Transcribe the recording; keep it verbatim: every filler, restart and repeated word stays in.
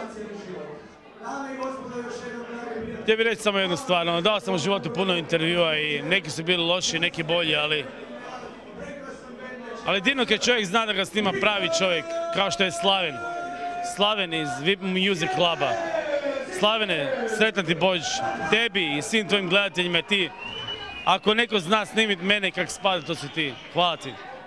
Htio bih reći samo jednu stvar, dao sam u životu puno intervjua i neki su bili loši, neki bolji, ali... Ali divno kad čovjek zna da ga snima pravi čovjek, kao što je Slaven. Slaven iz V I P Music Cluba. Slavene, sretan ti Božić, tebi i svim tvojim gledateljima, ti. Ako neko zna snimiti mene kak spada, to si ti. Hvala ti.